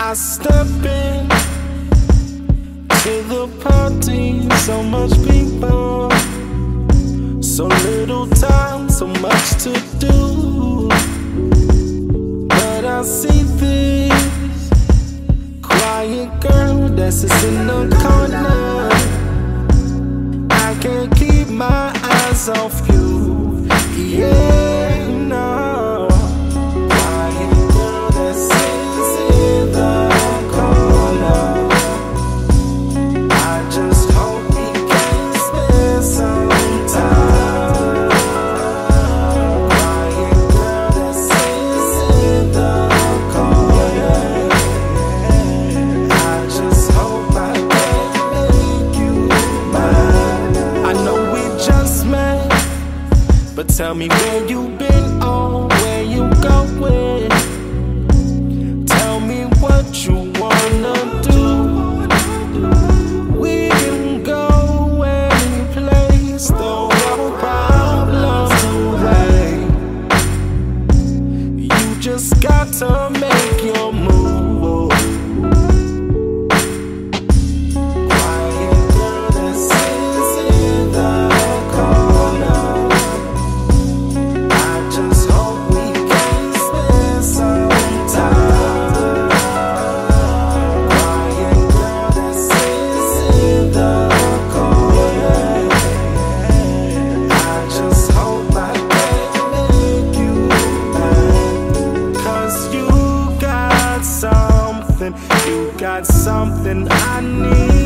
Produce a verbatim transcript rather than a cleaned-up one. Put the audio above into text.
I step in to the party, so much people, so little time, so much to do. But I see this quiet girl that sits in the corner. I can't keep my eyes off you, yeah, no. Quiet girl that sits in the corner. I just hope we can spend some time. Quiet girl that sits in the corner. I just hope I can make you mine. I know we just met, but tell me where you been, oh, where you going? Tell me what you wanna do. We can go any place, throw our problems away. You just got to make your move. Quiet girl that sits in the corner. I just hope we can spend some time. Quiet girl that sits in the corner. I just hope I can make you mine. 'Cause you got something, you got something I need.